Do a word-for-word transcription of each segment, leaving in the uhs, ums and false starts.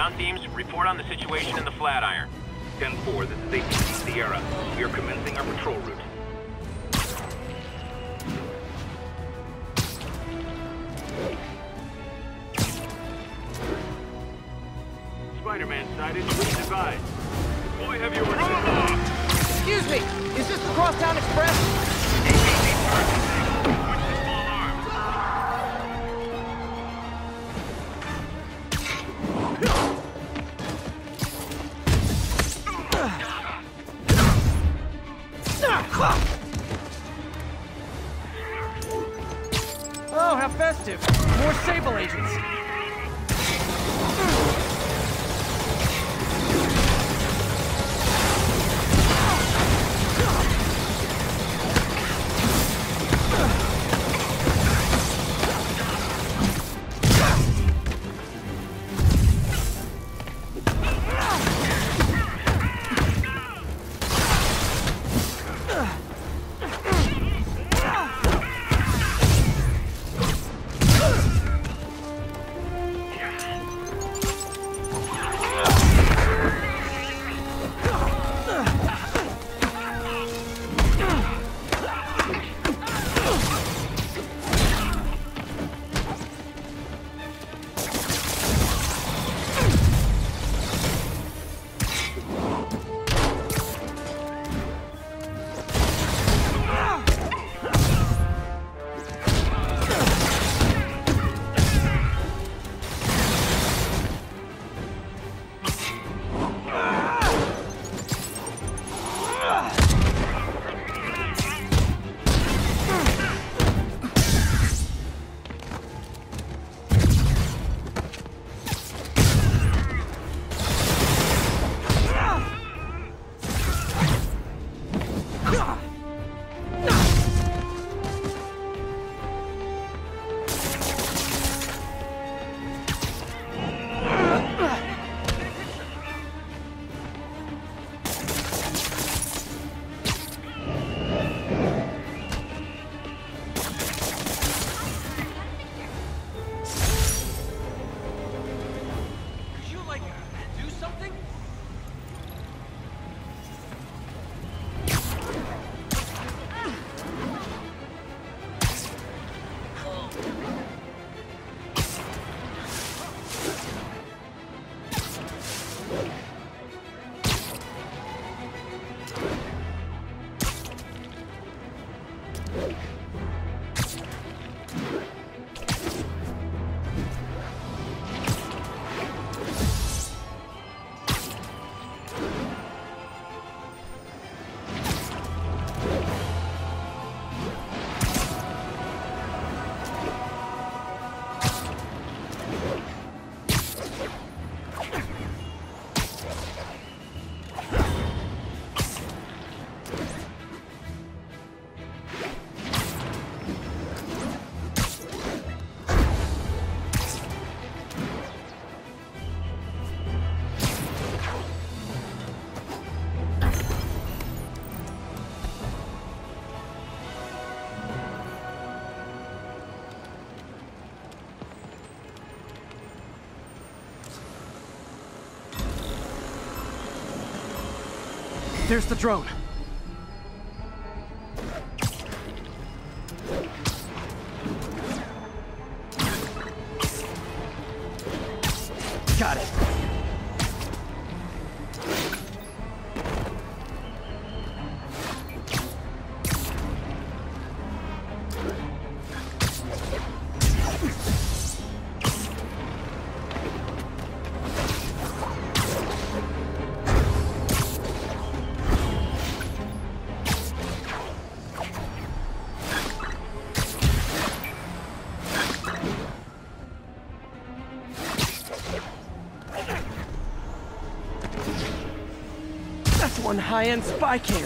Ground teams, report on the situation in the Flatiron. ten four, this is A T C Sierra. We are commencing our patrol route. Spider-Man sighted. Please advise. Boy, have you run Excuse me, is this the Crosstown Express? A P C target. Switch to small arms. Oh, how festive. More Sable agents. There's the drone. Got it. One high-end spy cam.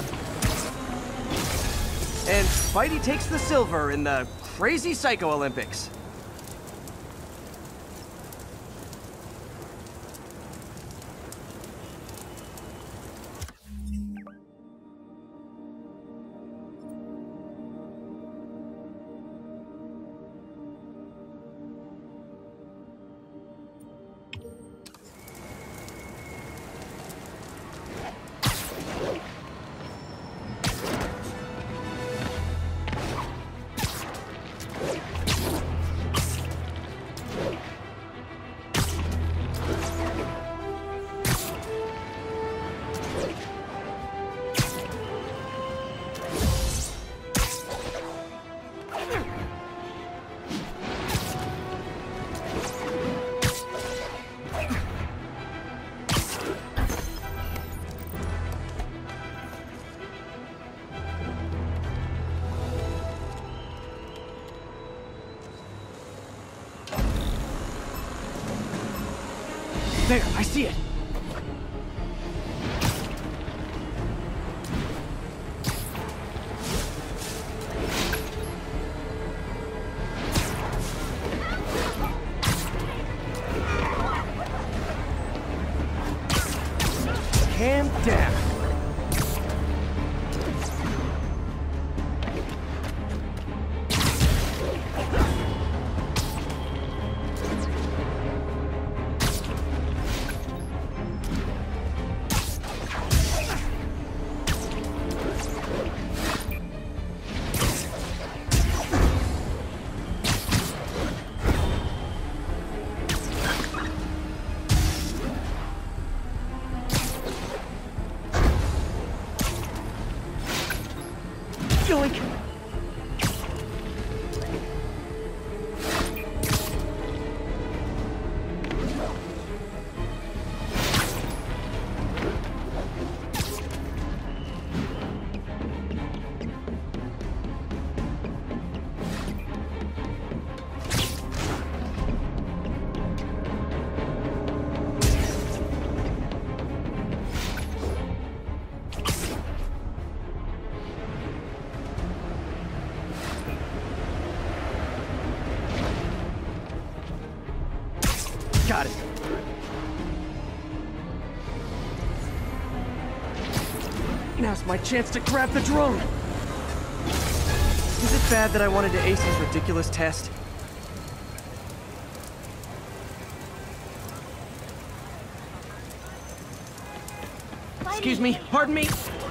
And Spidey takes the silver in the Crazy Psycho Olympics. There, I see it. Calm down. Yoink! Got it. Now's my chance to grab the drone. Is it bad that I wanted to ace this ridiculous test? Excuse me, pardon me?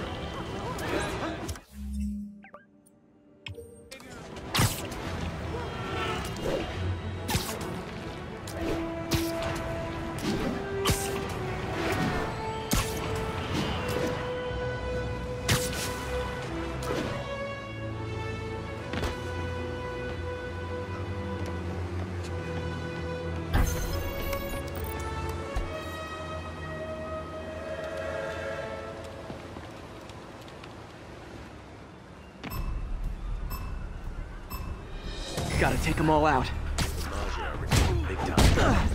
Gotta take them all out. Big time.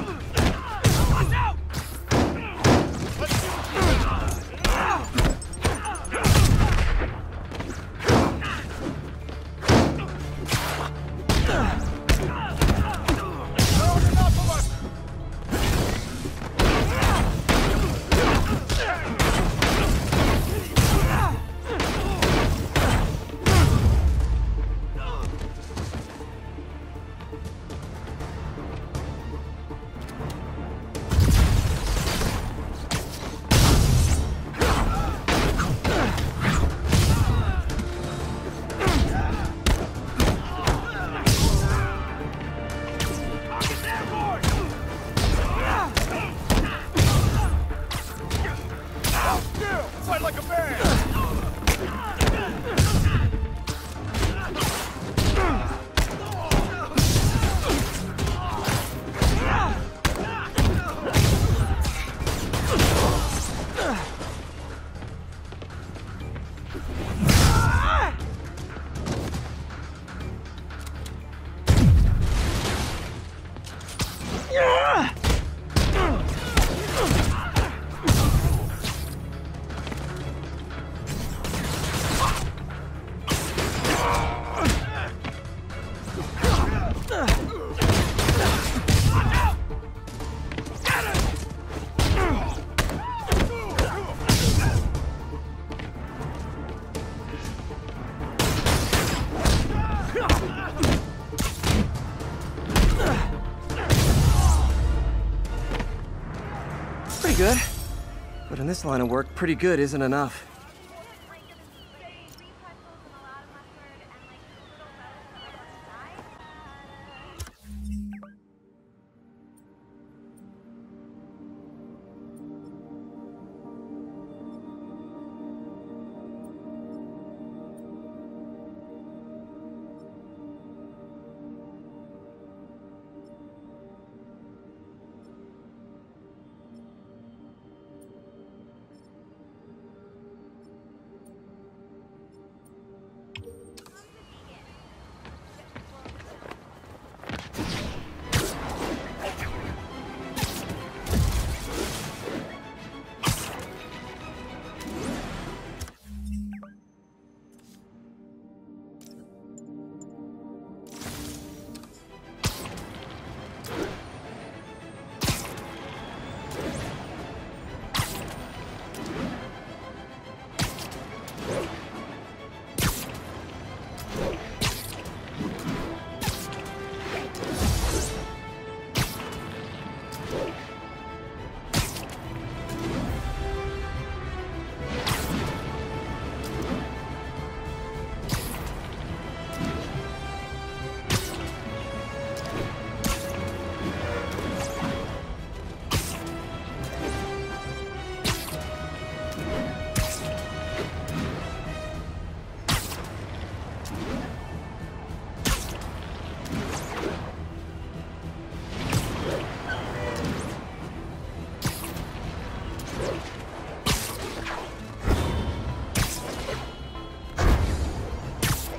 Pretty good. But in this line of work, pretty good isn't enough.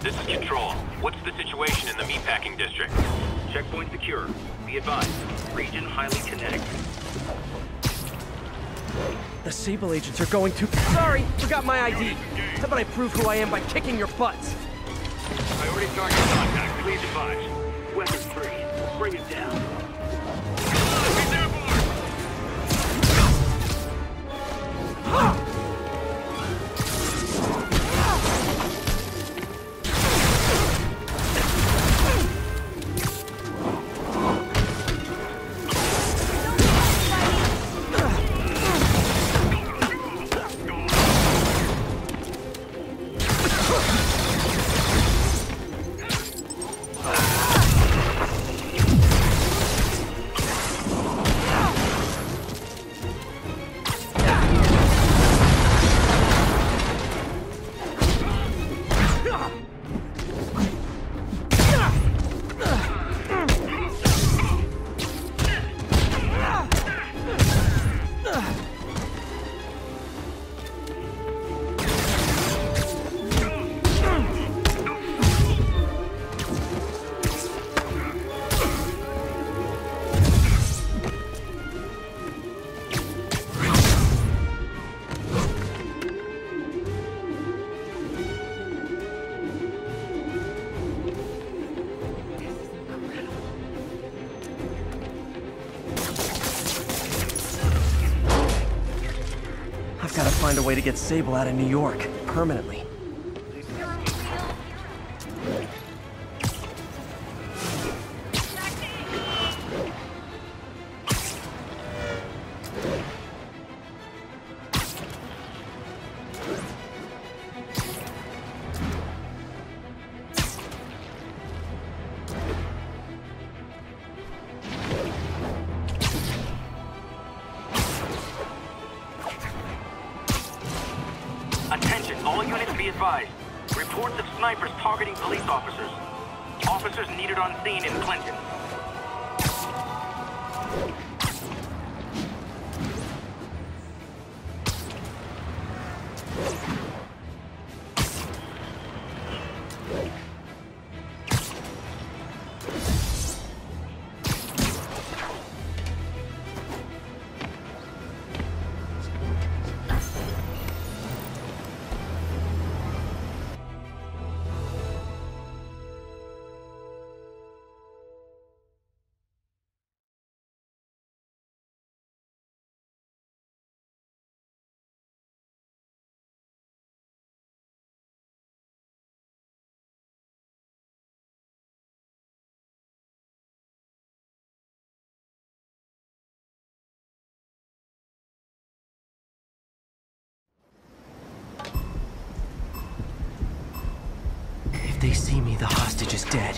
This is Control. What's the situation in the meatpacking district? Checkpoint secure. Be advised. Region highly kinetic. The Sable agents are going to... Sorry, forgot my I D. How about I prove who I am by kicking your butts? Priority target contact. Please advise. Weapons free. Bring it down. He's airborne! I've got to find a way to get Sable out of New York, permanently. Attention, all units be advised. Reports of snipers targeting police officers. Officers needed on scene in Clinton. If they see me, the hostage is dead.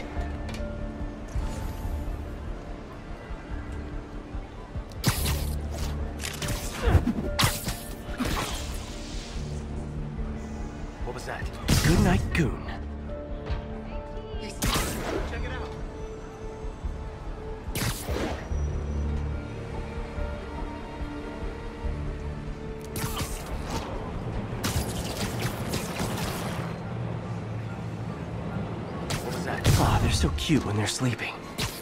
What was that? Good night, Goon. Check it out. Aw, they're so cute when they're sleeping.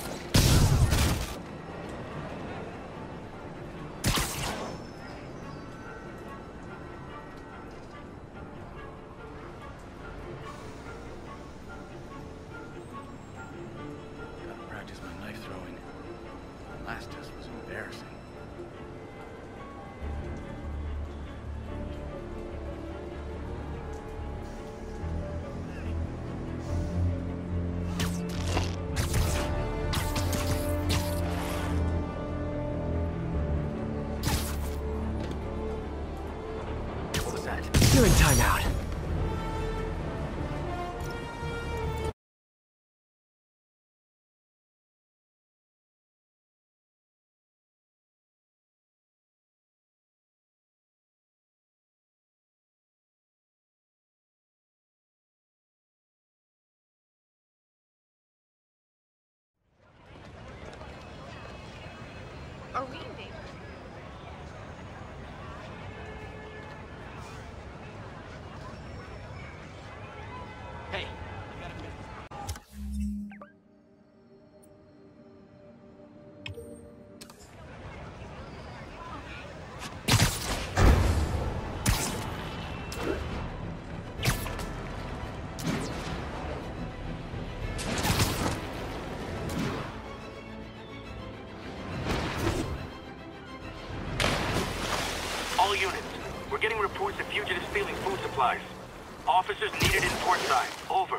Gotta practice my knife throwing. Last test was embarrassing. You're in timeout. Are we in danger? Hey, reports of fugitives stealing food supplies. Officers needed in port side. Over.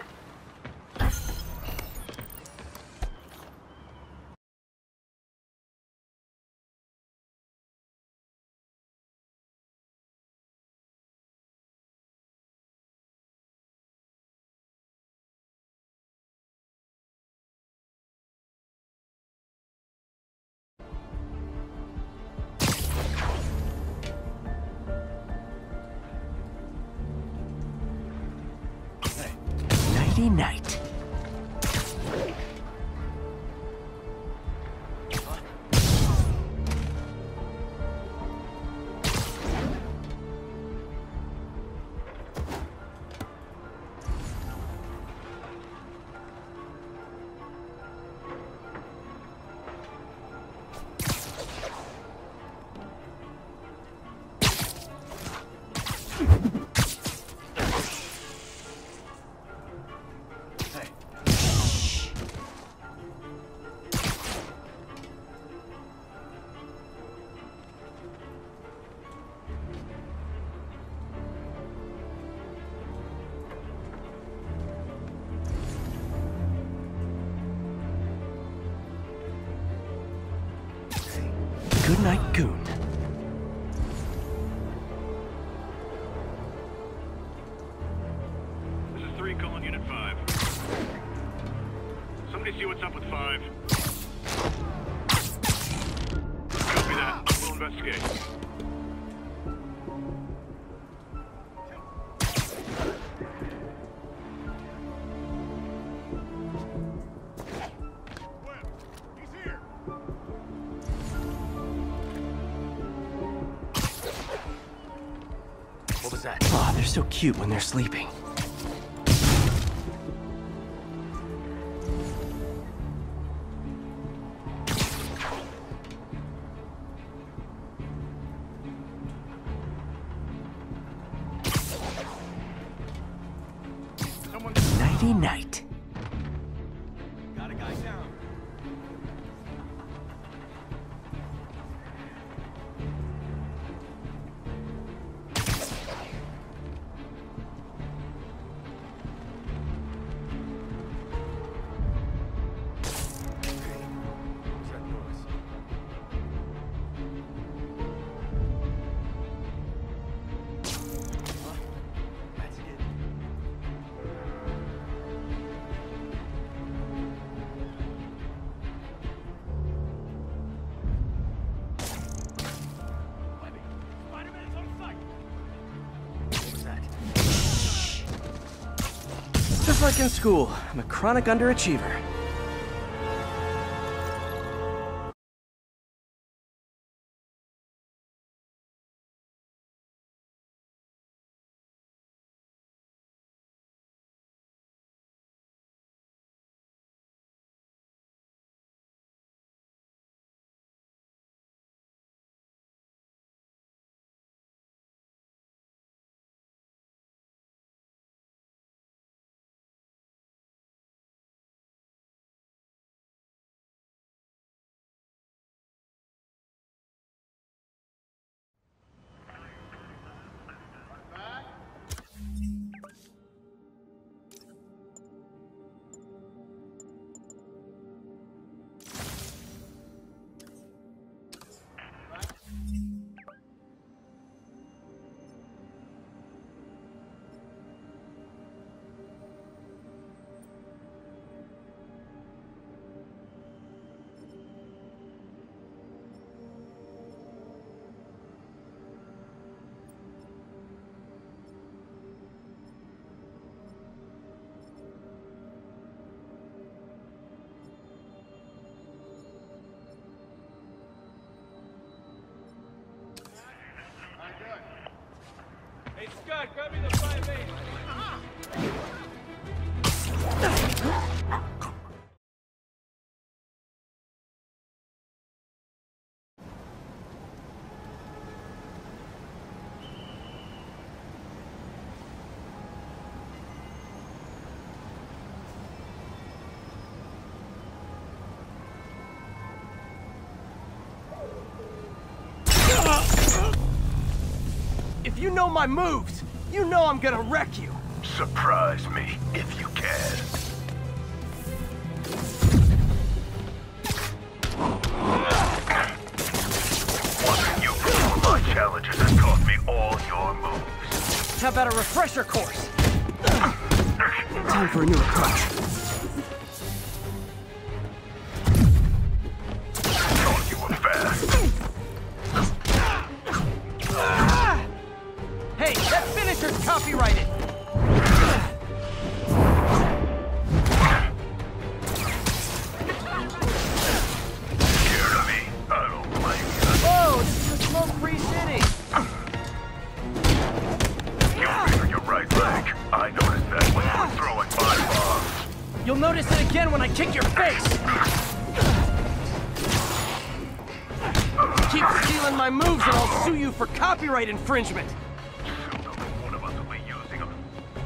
Nighty night. Good night, Goon. This is three calling Unit five. Somebody see what's up with five. Copy that. We'll investigate. What was that? Oh, they're so cute when they're sleeping. Nighty night. Got a guy down. Just like in school, I'm a chronic underachiever. Hey, Scott, grab me the five eight. If You know my moves! You know I'm gonna wreck you! Surprise me, if you can. Watching you perform my challenges has taught me all your moves. How about a refresher course? Time for a new approach. Thought you were fast. Hey, that finisher's copyrighted! Scared of me? I don't blame you. Whoa, this is a smoke-free city! You figured your right leg. I noticed that when you were throwing my bombs. You'll notice it again when I kick your face! Keep stealing my moves and I'll sue you for copyright infringement! One of us will be using them.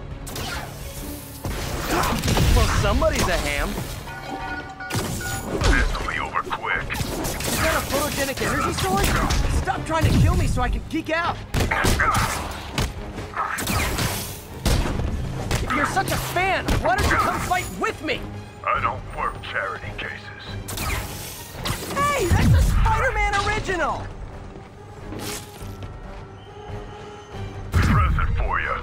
Well, somebody's a ham. This will be over quick. Is that a photogenic energy source? Stop trying to kill me so I can geek out! If you're such a fan, why don't you come fight with me? I don't work charity cases. Hey, that's a Spider-Man original! Present for you.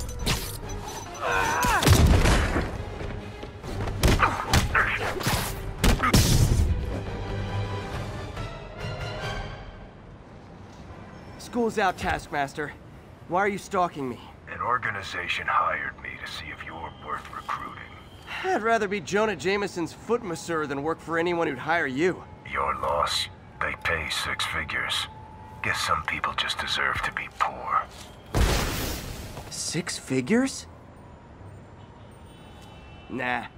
School's out, Taskmaster. Why are you stalking me? An organization hired me to see if you're worth recruiting. I'd rather be Jonah Jameson's foot masseur than work for anyone who'd hire you. Your loss. They pay six figures. Guess some people just deserve to be poor. Six figures? Nah,